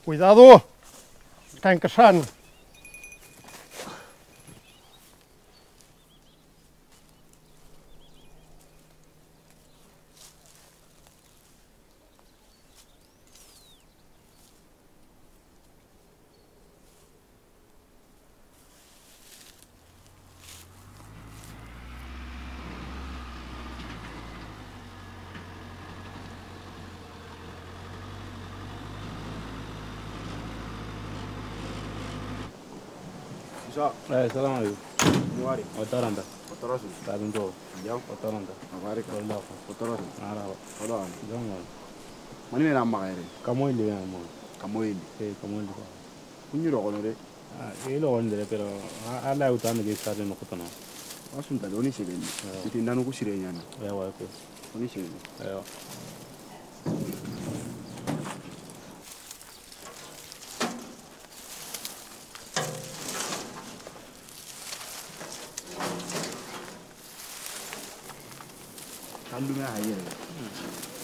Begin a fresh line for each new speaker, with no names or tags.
Cuidado, está encaixant.
Salaamaaleykum.
Muari.
Otaranda.
Otorosi.
Tabinto.
Jam.
Otaranda.
Abarika.
Wala.
Otorosi.
Arawa.
Odoan.
Jongo.
Mani mena magere.
Kamoy le mo.
Kamoyindi.
Kamoy le.
Kunyiro kono de.
Ilo wonde pero ala utana ge sare no kotono.
Asunta doni sebendi. Iti nanu kusire nyana.
Ya wa ko.
Oni sebendi.
Ayo.
Kandu me hayere.